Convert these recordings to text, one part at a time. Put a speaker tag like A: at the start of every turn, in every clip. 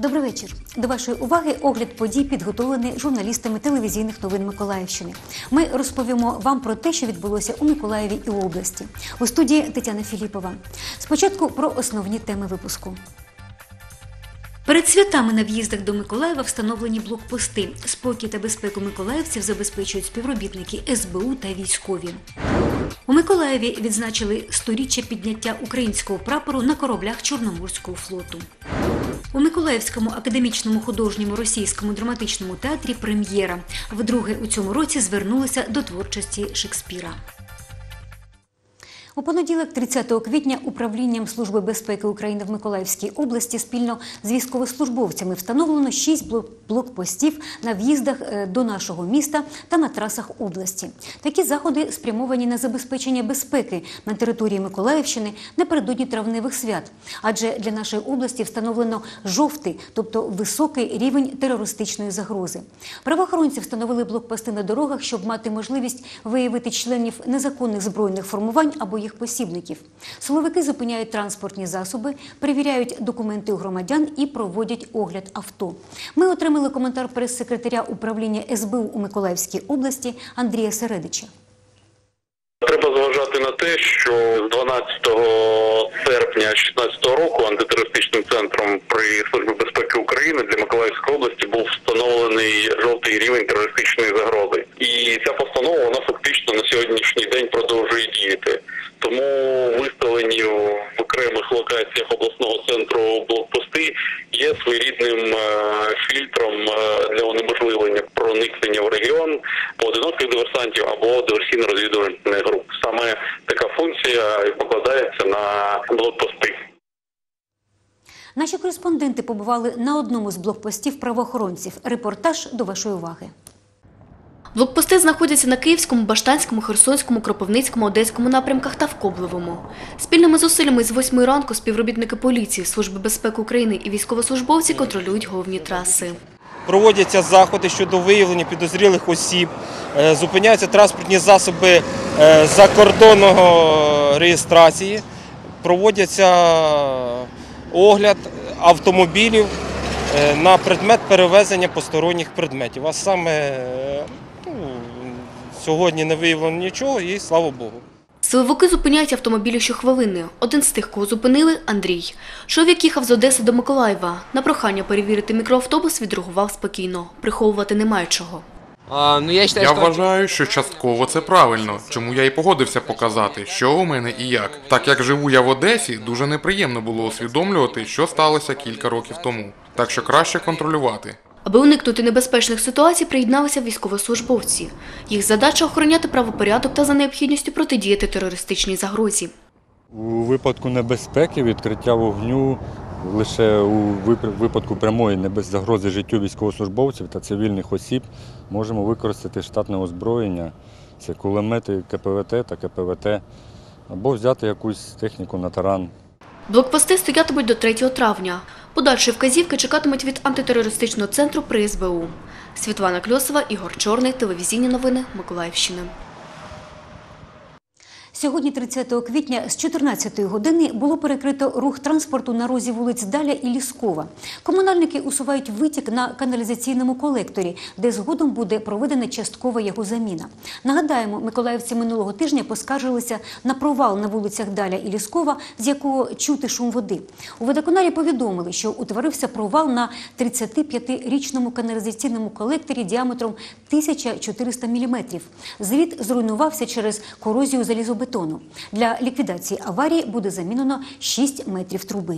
A: Добрий вечір. До вашої уваги огляд подій, підготовлений журналістами телевізійних новин Миколаївщини. Ми розповімо вам про те, що відбулося у Миколаєві і області. У студії Тетяна Філіпова. Спочатку про основні теми випуску. Перед святами на в'їздах до Миколаєва встановлені блокпости. Спокій та безпеку миколаївців забезпечують співробітники СБУ та військові. У Миколаєві відзначили 100-річчя підняття українського прапору на кораблях Чорноморського флоту. У Миколаївському академічному художньому російському драматичному театрі прем'єра. Вдруге у цьому році звернулися до творчості Шекспіра. У понеділок, 30 квітня, управлінням Служби безпеки України в Миколаївській області спільно з військовослужбовцями встановлено 6 блокпостів на в'їздах до нашого міста та на трасах області. Такі заходи спрямовані на забезпечення безпеки на території Миколаївщини напередодні травневих свят. Адже для нашої області встановлено жовтий, тобто високий рівень терористичної загрози. Правоохоронці встановили блокпости на дорогах, щоб мати можливість виявити членів незаконних збройних формувань або їх посібників. Силовики зупиняють транспортні засоби, перевіряють документи у громадян і проводять огляд авто. Ми отримали коментар прес-секретаря управління СБУ у Миколаївській області Андрія Середича.
B: Треба зважати на те, що з 12 серпня 2016 року антитерористичним центром при Службі безпеки України для Миколаївської області був встановлений жовтий рівень терористичної загрози. І ця постанова, вона фактично на сьогоднішній день продовжує діяти. Тому виставлені в окремих локаціях обласного центру блокпости є своєрідним фільтром для унеможливлення проникнення в регіон поодиноких диверсантів або диверсійно-розвідувальних груп. Саме така функція покладається на блокпости.
A: Наші кореспонденти побували на одному з блокпостів правоохоронців. Репортаж до вашої уваги.
C: Блокпости знаходяться на Київському, Баштанському, Херсонському, Кропивницькому, Одеському напрямках та в Коблевому. Спільними зусиллями з 8 ранку співробітники поліції, Служби безпеки України і військовослужбовці контролюють головні траси.
D: Проводяться заходи щодо виявлення підозрілих осіб, зупиняються транспортні засоби закордонного реєстрації, проводяться огляд автомобілів на предмет перевезення посторонніх предметів. А саме сьогодні не виявлено нічого і слава Богу.
C: Силовики зупиняють автомобілі щохвилини. Один з тих, кого зупинили – Андрій. Чоловік їхав з Одеси до Миколаєва. На прохання перевірити мікроавтобус відреагував спокійно. Приховувати немає чого.
E: Я вважаю, що частково це правильно, чому я і погодився показати, що у мене і як. Так як живу я в Одесі, дуже неприємно було усвідомлювати, що сталося кілька років тому. Так що краще контролювати.
C: Аби уникнути небезпечних ситуацій, приєдналися військовослужбовці. Їх задача – охороняти правопорядок та за необхідністю протидіяти терористичній загрозі.
F: У випадку небезпеки відкриття вогню лише у випадку прямої загрози життю військовослужбовців та цивільних осіб можемо використати штатне озброєння, це кулемети КПВТ та КПВТ, або взяти якусь техніку на таран.
C: Блокпости стоятимуть до 3 травня. Подальші вказівки чекатимуть від антитерористичного центру при СБУ. Світлана Кльосова, Ігор Чорний, телевізійні новини Миколаївщини.
A: Сьогодні, 30 квітня, з 14 години було перекрито рух транспорту на розі вулиць Даля і Ліскова. Комунальники усувають витік на каналізаційному колекторі, де згодом буде проведена часткова його заміна. Нагадаємо, миколаївці минулого тижня поскаржилися на провал на вулицях Даля і Ліскова, з якого чути шум води. У водоканалі повідомили, що утворився провал на 35-річному каналізаційному колекторі діаметром 1400 мм. Зрід зруйнувався через корозію залізобетону. Для ліквідації аварії буде замінено 6 метрів труби.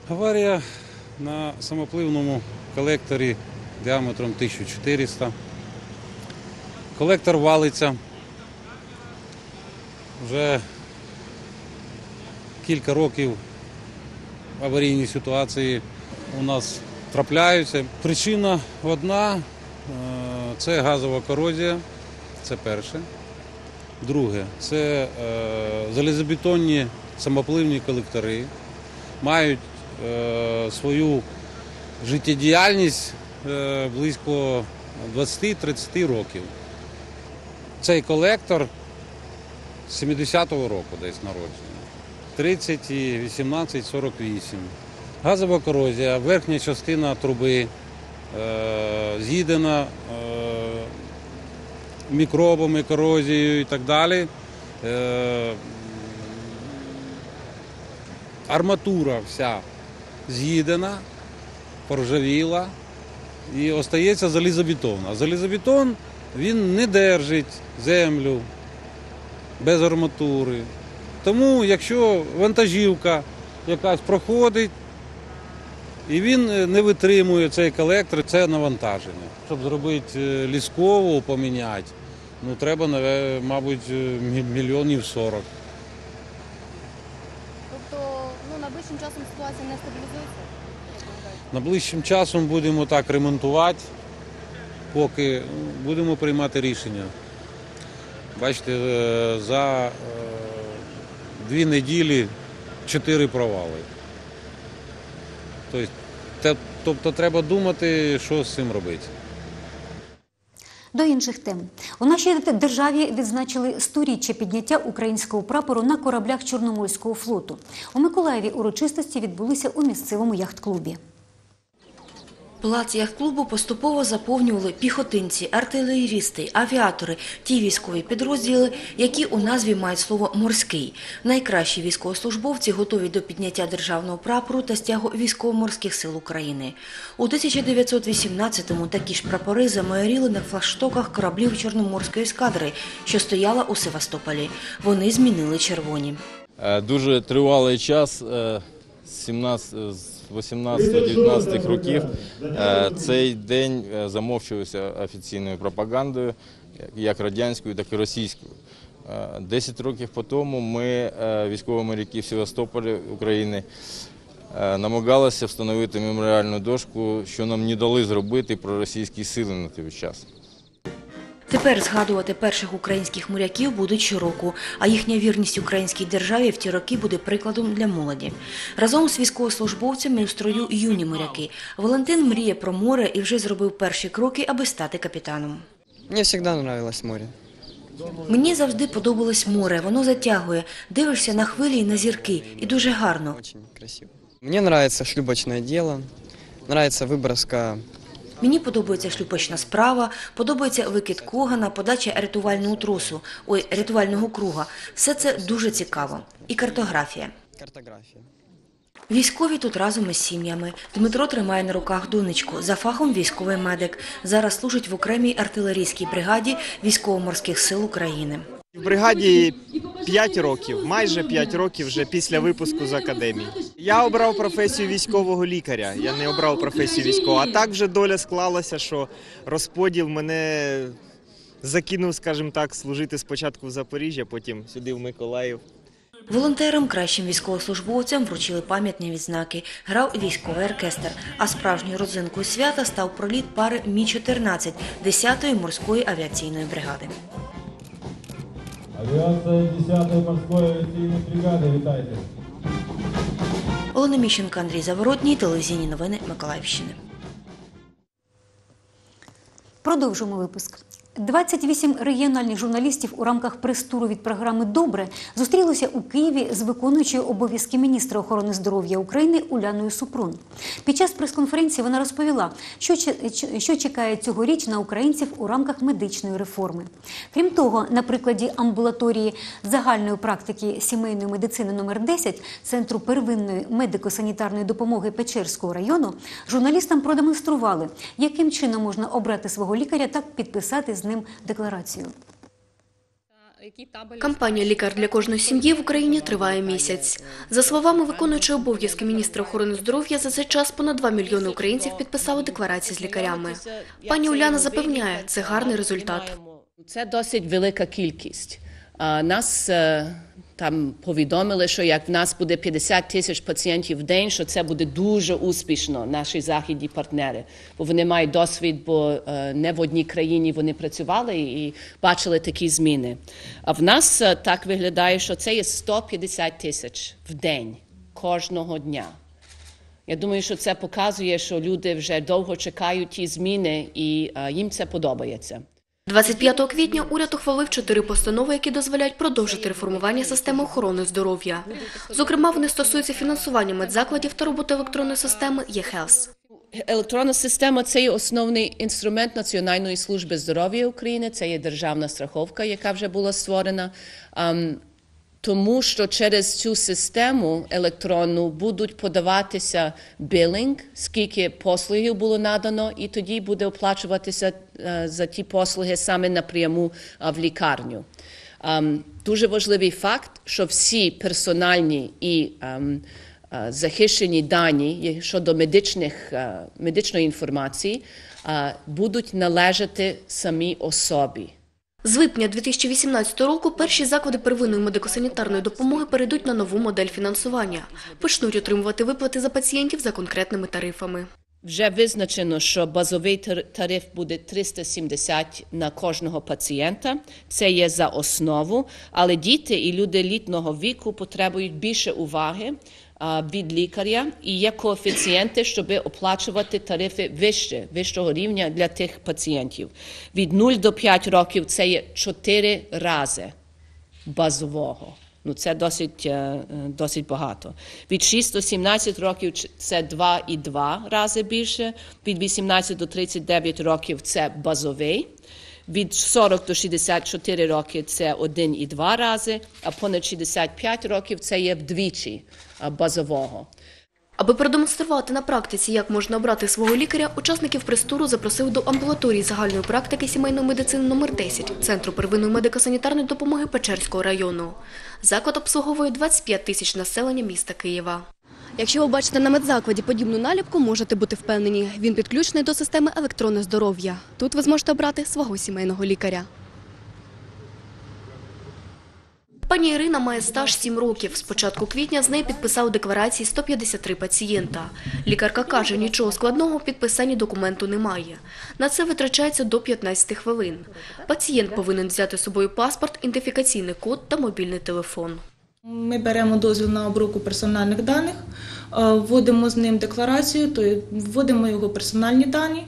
G: Аварія на самопливному колекторі діаметром 1400. Колектор валиться. Вже кілька років аварійні ситуації у нас трапляються. Причина одна – це газова корозія, це перше. Друге – це залізобетонні самопливні колектори. Мають свою життєдіяльність близько 20-30 років. Цей колектор з 70-го року десь народжений. 30 і 18, 48. Газова корозія, верхня частина труби з'їдена мікробами, корозією і так далі. Арматура вся з'їдена, поржавіла і остається залізобетон. А залізобетон, він не держить землю без арматури. Тому, якщо вантажівка якась проходить, і він не витримує цей колектор, це навантаження. Щоб зробити ліскову, поміняти, треба, мабуть, мільйонів 40.
H: Тобто, найближчим часом ситуація не стабілізується?
G: Найближчим часом будемо так ремонтувати, поки будемо приймати рішення. Бачите, за 2 неділі 4 провали. Тобто треба думати, що з цим робити.
A: До інших тем. У нашій державі відзначили 100-річчя підняття українського прапору на кораблях Чорноморського флоту. У Миколаєві урочистості відбулися у місцевому яхт-клубі.
I: Плац яхт-клубу поступово заповнювали піхотинці, артилерісти, авіатори, ті військові підрозділи, які у назві мають слово «морський». Найкращі військовослужбовці готові до підняття державного прапору та стягу військово-морських сил України. У 1918-му такі ж прапори замайоріли на флагштоках кораблів Чорноморської ескадри, що стояла у Севастополі. Вони змінили червоні.
J: Дуже тривалий час, з 18-19 років, цей день замовчувався офіційною пропагандою, як радянською, так і російською. 10 років по тому ми, військові моряки в Севастополі, України, намагалися встановити меморіальну дошку, що нам не дали зробити проросійські сили на той час.
I: Тепер згадувати перших українських моряків будуть щороку, а їхня вірність українській державі в ті роки буде прикладом для молоді. Разом з військовослужбовцями у строю юні моряки. Валентин мріє про море і вже зробив перші кроки, аби стати капітаном.
K: Мені завжди подобалось море.
I: Мені завжди подобалось море, воно затягує. Дивишся на хвилі і на зірки, і дуже гарно.
K: Дуже красиво. Мені подобається шлюпочне діло, подобається виброска.
I: Мені подобається шлюпочна справа, подобається викид когана, подача рятувального круга. Все це дуже цікаво. І картографія. Військові тут разом із сім'ями. Дмитро тримає на руках донечку. За фахом військовий медик. Зараз служить в окремій артилерійській бригаді Військово-морських сил України.
L: В бригаді 5 років, майже 5 років вже після випуску з академії. Я обрав професію військового лікаря, я не обрав професію військового. А так вже доля склалася, що розподіл мене закинув, скажімо так, служити спочатку в Запоріжжя, потім сюди в Миколаїв.
I: Волонтерам, кращим військовослужбовцям вручили пам'ятні відзнаки. Грав військовий оркестр. А справжньою родзинкою свята став проліт пари Мі-14 10-ї морської авіаційної бригади.
M: Авіація 10-ї морської авіаційної бригади, вітайте.
I: Олена Міщенко, Андрій Заворотній, телевізійні новини Миколаївщини.
A: Продовжуємо випуск. 28 регіональних журналістів у рамках прес-туру від програми «Добре» зустрілися у Києві з виконуючою обов'язки міністра охорони здоров'я України Уляною Супрун. Під час прес-конференції вона розповіла, що чекає цьогоріч на українців у рамках медичної реформи. Крім того, на прикладі амбулаторії загальної практики сімейної медицини номер 10 Центру первинної медико-санітарної допомоги Печерського району журналістам продемонстрували, яким чином можна обрати свого лікаря та підписати з ним декларацію.
C: Кампанія «Лікар для кожної сім'ї» в Україні триває місяць. За словами виконуючого обов'язки міністра охорони здоров'я, за цей час понад 2 мільйони українців підписали декларації з лікарями. Пані Уляна запевняє, це гарний результат.
N: Це досить велика кількість. Нас там повідомили, що як в нас буде 50 тисяч пацієнтів в день, що це буде дуже успішно, наші західні партнери. Бо вони мають досвід, бо не в одній країні вони працювали і бачили такі зміни. А в нас так виглядає, що це є 150 тисяч в день, кожного дня. Я думаю, що це показує, що люди вже довго чекають ті зміни і їм це подобається.
C: 25 квітня уряд ухвалив 4 постанови, які дозволяють продовжити реформування системи охорони здоров'я. Зокрема, вони стосуються фінансування медзакладів та роботи електронної системи eHealth.
N: Електронна система – це є основний інструмент Національної служби здоров'я України, це є державна страховка, яка вже була створена. Тому що через цю систему електронну будуть подаватися білінг, скільки послугів було надано, і тоді буде оплачуватися за ті послуги саме напряму в лікарню. Дуже важливий факт, що всі персональні і захищені дані щодо медичної інформації будуть належати самій особі.
C: З липня 2018 року перші заклади первинної медико-санітарної допомоги перейдуть на нову модель фінансування. Почнуть отримувати виплати за пацієнтів за конкретними тарифами.
N: Вже визначено, що базовий тариф буде 370 на кожного пацієнта. Це є за основу, але діти і люди літнього віку потребують більше уваги від лікаря і є коефіцієнти, щоб оплачувати тарифи вищого рівня для тих пацієнтів. Від 0 до 5 років це є 4 рази базового. Це досить багато. Від 6 до 17 років це 2,2 рази більше. Від 18 до 39 років це базовий. Від 40 до 64 роки це 1,2 рази, а понад 65 років це є вдвічі базового.
C: Аби продемонструвати на практиці, як можна обрати свого лікаря, учасників прес-туру запросили до амбулаторії загальної практики сімейної медицини номер 10 Центру первинної медико-санітарної допомоги Печерського району. Заклад обслуговує 25 тисяч населення міста Києва. Якщо ви бачите на медзакладі подібну наліпку, можете бути впевнені, він підключений до системи електронне здоров'я. Тут ви зможете обрати свого сімейного лікаря. Пані Ірина має стаж 7 років. З початку квітня з неї підписали декларації 153 пацієнта. Лікарка каже, нічого складного в підписанні документу немає. На це витрачається до 15 хвилин. Пацієнт повинен взяти з собою паспорт, ідентифікаційний код та мобільний телефон.
O: Ми беремо дозвіл на обробку персональних даних, вводимо з ним декларацію, то вводимо його персональні дані.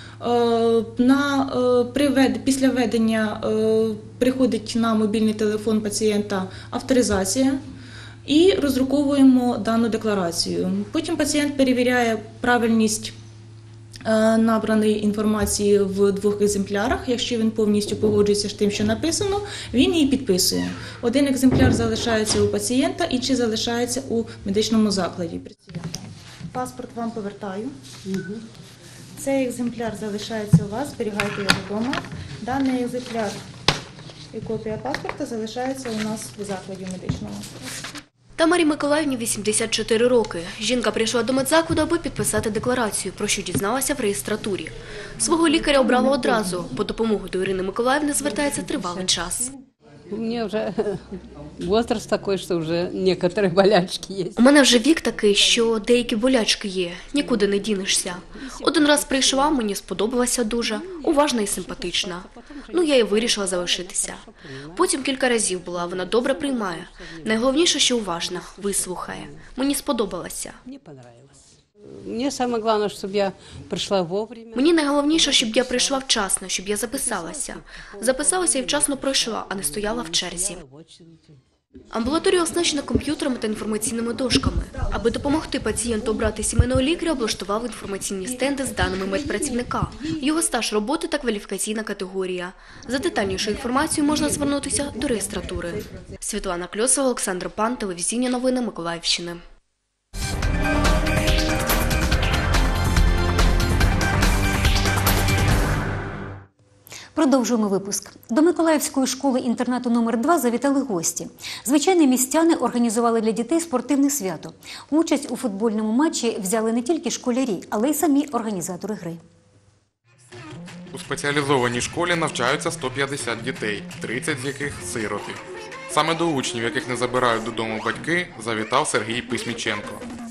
O: Після введення приходить на мобільний телефон пацієнта авторизація і роздруковуємо дану декларацію. Потім пацієнт перевіряє правильність набраної інформації в 2 екземплярах. Якщо він повністю погоджується з тим, що написано, він її підписує. 1 екземпляр залишається у пацієнта, інший залишається у медичному закладі. Паспорт вам повертаю. Цей екземпляр залишається у вас, зберігайте його вдома. Даний екземпляр і копія паспорта залишається у нас в закладі медичному.
C: Тамарі Миколаївні 84 роки. Жінка прийшла до медзакладу, аби підписати декларацію, про що дізналася в реєстратурі. Свого лікаря обрала одразу. По допомогу до Ірини Миколаївни звертається тривалий час.
P: У мене вже возраст такий, що вже деякі болячки є.
C: У мене вже вік такий, що деякі болячки є. Нікуди не дінешся. Один раз прийшла, мені сподобалася дуже. Уважна і симпатична. Я і вирішила залишитися. Потім кілька разів була, вона добре приймає. Найголовніше, що уважна, вислухає. Мені сподобалося.
P: Мені найголовніше, щоб я прийшла вовремя.
C: Мені найголовніше, щоб я прийшла вчасно, щоб я записалася. Записалася і вчасно пройшла, а не стояла в черзі. Амбулаторія оснащена комп'ютерами та інформаційними дошками. Аби допомогти пацієнту обрати сімейного лікаря, облаштували інформаційні стенди з даними медпрацівника, його стаж роботи та кваліфікаційна категорія. За детальнішою інформацією можна звернутися до реєстратури. Світлана Кльосова, Олександр Пан, телевізійні новини Миколаївщини.
A: Про Продовжуємо випуск. До Миколаївської школи-інтернату номер 2 завітали гості. Звичайні містяни організували для дітей спортивне свято. Участь у футбольному матчі взяли не тільки школярі, але й самі організатори гри.
E: У спеціалізованій школі навчаються 150 дітей, 30 з яких – сироти. Саме до учнів, яких не забирають додому батьки, завітав Сергій Письміченко.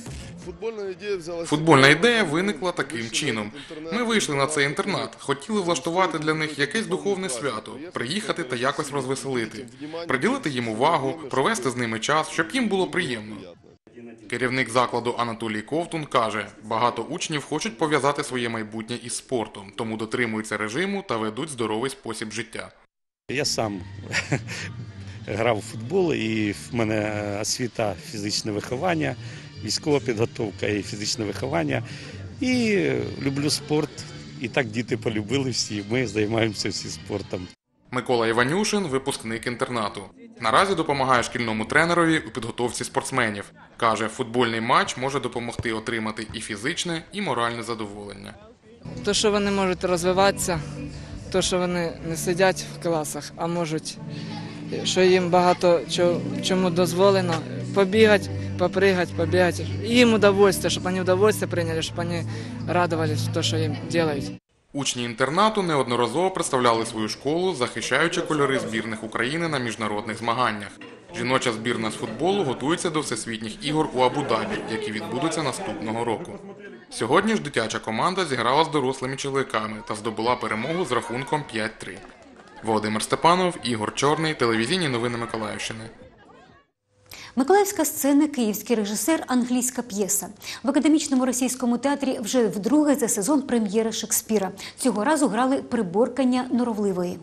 E: Футбольна ідея виникла таким чином. Ми вийшли на цей інтернат, хотіли влаштувати для них якесь духовне свято, приїхати та якось розвеселити, приділити їм увагу, провести з ними час, щоб їм було приємно. Керівник закладу Анатолій Ковтун каже, багато учнів хочуть пов'язати своє майбутнє із спортом, тому дотримуються режиму та ведуть здоровий спосіб життя.
Q: Я сам грав у футбол, і в мене освіта фізичне виховання, військова підготовка і фізичне виховання. І люблю спорт. І так діти полюбили всі, ми займаємося всі спортом.
E: Микола Іванюшин – випускник інтернату. Наразі допомагає шкільному тренерові у підготовці спортсменів. Каже, футбольний матч може допомогти отримати і фізичне, і моральне задоволення.
R: То, що вони можуть розвиватися, то, що вони не сидять в класах, а можуть, що їм багато чому дозволено, побігати, попригати, побігати. І їм удовольствие, щоб вони удовольствие прийняли, щоб вони радувались в те, що їм роблять.
E: Учні інтернату неодноразово представляли свою школу, захищаючи кольори збірних України на міжнародних змаганнях. Жіноча збірна з футболу готується до всесвітніх ігор у Абу-Дабі, які відбудуться наступного року. Сьогодні ж дитяча команда зіграла з дорослими чоловіками та здобула перемогу з рахунком 5-3. Володимир Степанов, Ігор Чорний, телевізійні новини Миколаївщини.
A: Миколаївська сцена, київський режисер, англійська п'єса. В академічному російському театрі вже вдруге за сезон прем'єри Шекспіра. Цього разу грали «Приборкання норовливої».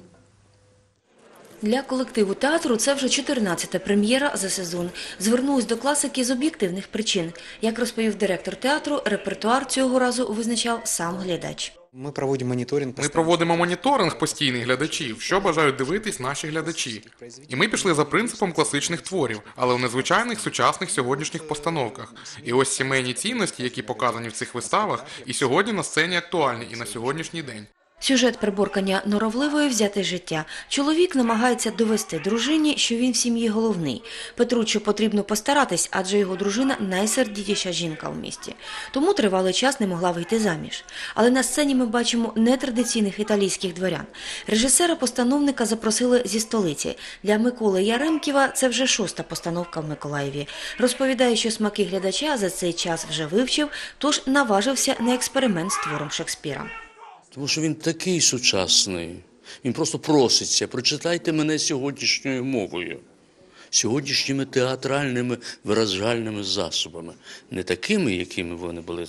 I: Для колективу театру це вже 14-та прем'єра за сезон. Звернулись до класики з об'єктивних причин. Як розповів директор театру, репертуар цього разу визначав сам глядач.
S: Ми
E: проводимо моніторинг постійних глядачів, що бажають дивитись наші глядачі. І ми пішли за принципом класичних творів, але у незвичайних сучасних сьогоднішніх постановках. І ось сімейні цінності, які показані в цих виставах, і сьогодні на сцені актуальні, і на сьогоднішній день.
I: Сюжет «Приборкання норовливої» взяти з життя. Чоловік намагається довести дружині, що він в сім'ї головний. Петруччо потрібно постаратись, адже його дружина – найсердитіша жінка в місті. Тому тривалий час не могла вийти заміж. Але на сцені ми бачимо нетрадиційних італійських дворян. Режисера-постановника запросили зі столиці. Для Миколи Яремківа це вже 6-та постановка в Миколаєві. Розповідає, що смаки глядача за цей час вже вивчив, тож наважився на експеримент з твором Шекспіра.
T: Тому що він такий сучасний, він просто проситься, прочитайте мене сьогоднішньою мовою, сьогоднішніми театральними виражальними засобами. Не такими, якими вони були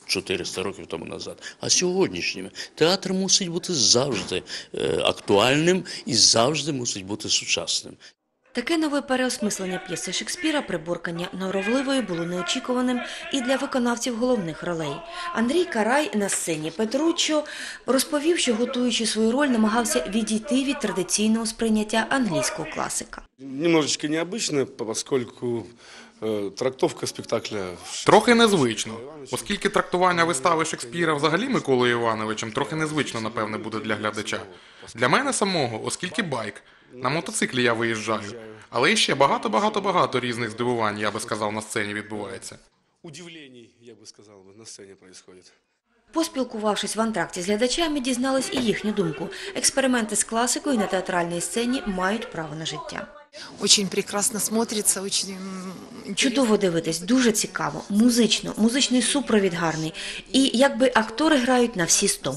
T: 400 років тому назад, а сьогоднішніми. Театр мусить бути завжди актуальним і завжди мусить бути сучасним.
I: Таке нове переосмислення п'єси Шекспіра «Приборкання норовливої» було неочікуваним і для виконавців головних ролей. Андрій Карай на сцені Петруччо розповів, що готуючи свою роль, намагався відійти від традиційного сприйняття англійського класика.
U: Немножечко необычно, поскольку трактовка спектакля...
E: Трохи незвично, оскільки трактування вистави Шекспіра взагалі Миколою Івановичем трохи незвично, напевне, буде для глядача. Для мене самого, оскільки байк. На мотоциклі я виїжджаю. Але іще багато різних здивувань, я би сказав, на сцені відбувається.
U: Удивлень, я би сказав, на сцені відбувається.
I: Поспілкувавшись в антракті з глядачами, дізнались і їхню думку. Експерименти з класикою на театральній сцені мають право на життя.
V: Очень прекрасно смотрится, очень...
I: Чудово дивитись, дуже цікаво, музично, музичний супровід гарний. І якби актори грають на всі 100.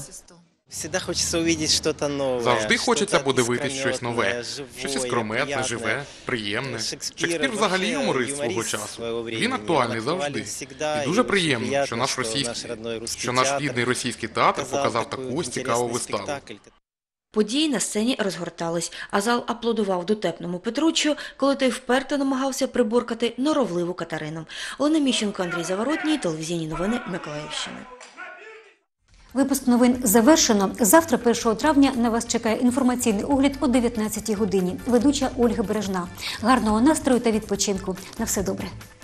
E: Завжди хочеться подивитись щось нове, щось іскрометне, живе, приємне. Шекспір взагалі юморист свого часу. Він актуальний завжди. І дуже приємно, що наш рідний російський театр показав таку ось цікаву виставу.
I: Події на сцені розгортались, а зал аплодував дотепному Петруччо, коли той вперто намагався приборкати норовливу Катерину. Олена Міщенко, Андрій Заворотній, телевізійні новини Миколаївщини.
A: Випуск новин завершено. Завтра, 1 травня, на вас чекає інформаційний огляд о 19-й годині. Ведуча Ольга Бережна. Гарного настрою та відпочинку. На все добре.